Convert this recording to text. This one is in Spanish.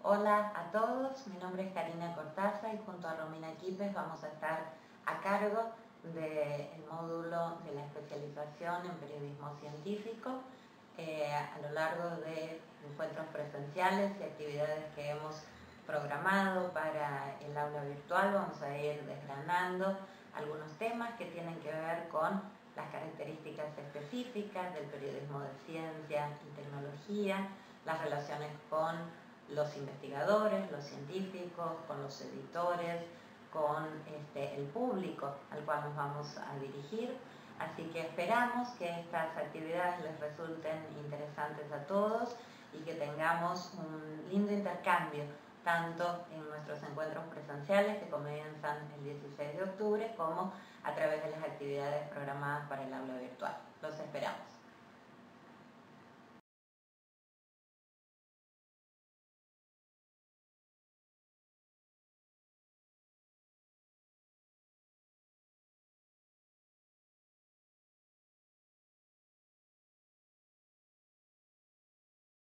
Hola a todos, mi nombre es Karina Cortázar y junto a Romina Quipes vamos a estar a cargo del módulo de la especialización en periodismo científico a lo largo de encuentros presenciales y actividades que hemos programado para el aula virtual. Vamos a ir desgranando algunos temas que tienen que ver con las características específicas del periodismo de ciencia y tecnología, las relaciones con los investigadores, los científicos, con los editores, con el público al cual nos vamos a dirigir. Así que esperamos que estas actividades les resulten interesantes a todos y que tengamos un lindo intercambio, tanto en nuestros encuentros presenciales que comienzan el 16 de octubre, como a través de las actividades programadas para el aula virtual. Los esperamos.